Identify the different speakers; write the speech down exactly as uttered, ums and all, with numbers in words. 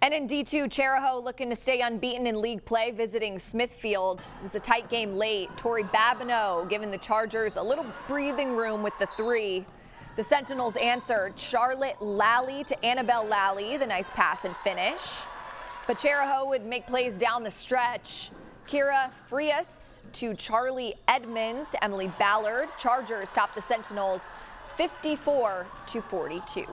Speaker 1: And in D two, Chariho looking to stay unbeaten in league play, visiting Smithfield. It was a tight game late. Tori Babineau giving the Chargers a little breathing room with the three. The Sentinels answered Charlotte Lally to Annabelle Lally, the nice pass and finish. But Chariho would make plays down the stretch. Kira Frias to Charlie Edmonds to Emily Ballard. Chargers top the Sentinels fifty-four to forty-two.